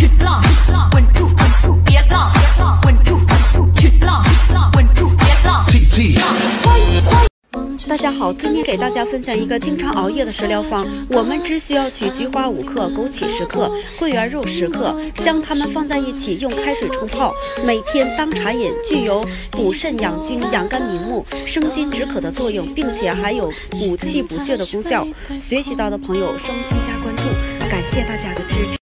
去浪，稳住，别浪，稳住，去浪，稳住，别浪。 大家好，今天给大家分享一个经常熬夜的食疗方。我们只需要取菊花5克、枸杞10克、桂圆肉10克，将它们放在一起，用开水冲泡，每天当茶饮，具有补肾养精、养肝明目、生津止渴的作用，并且还有补气补血的功效。学习到的朋友，双击加关注，感谢大家的支持。